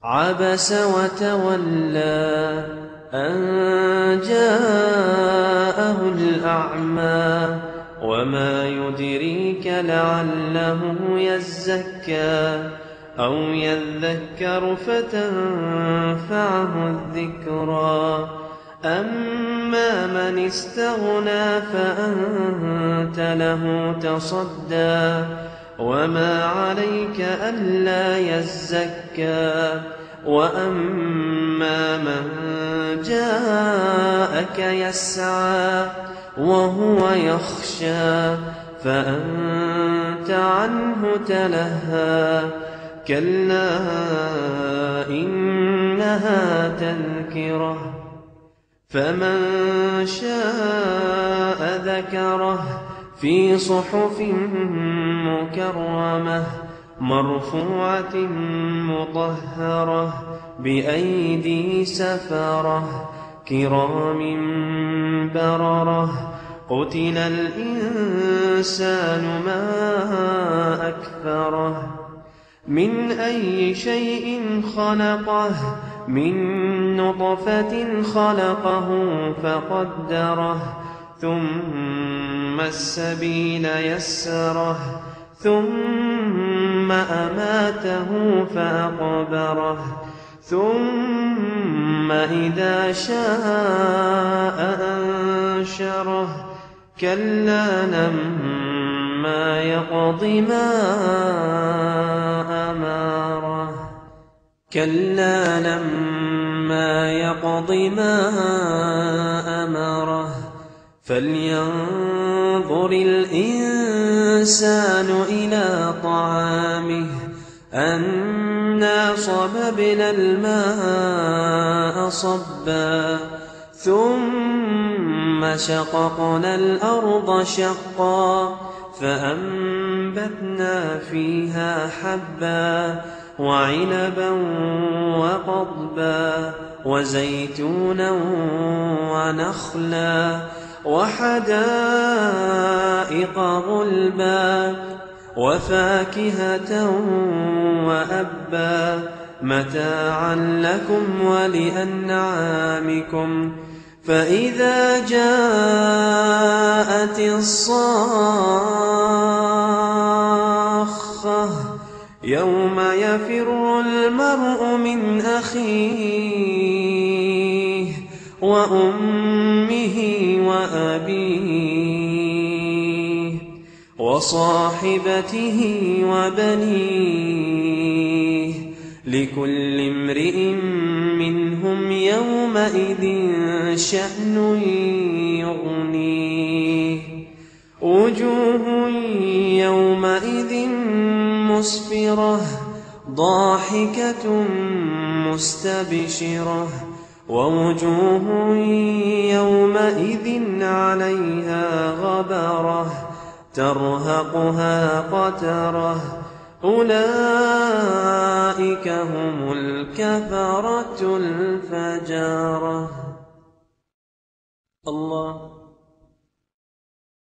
عبس وتولى أن جاءه الأعمى وما يدريك لعله يزكى أو يذكر فتنفعه الذكرى أما من استغنى فأنت له تصدى وما عليك ألا يزكى وأما من جاءك يسعى وهو يخشى فأنت عنه تلهى كلا إنها تذكرة فمن شاء ذكره في صحف مكرمة مرفوعة مطهرة بأيدي سفرة كرام بررة قتل الإنسان ما أكفره من أي شيء خلقه من نطفة خلقه فقدره ثم السبيل يسره ثم أماته فأقبره ثم إذا شاء أنشره كلا لما يقض ما أمره كلا لما يقض ما أمره فلينظر الإنسان إلى طعامه أنا صببنا الماء صبا ثم شققنا الأرض شقا فأنبتنا فيها حبا وعنبا وقضبا وزيتونا ونخلا وحدائق غلبا وفاكهة وأبا متاعا لكم ولأنعامكم فإذا جاءت الصاخة يوم يفر المرء من أخيه وأمه وأبيه وصاحبته وبنيه لكل امرئ منهم يومئذ شأن يغنيه وجوه يومئذ مسفرة ضاحكة مستبشرة ووجوه يومئذ عليها غبرة ترهقها قترة أولئك هم الكفرة الفجرة.